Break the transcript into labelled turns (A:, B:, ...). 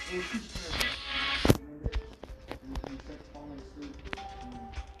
A: Well, she's trying to and then he starts falling asleep.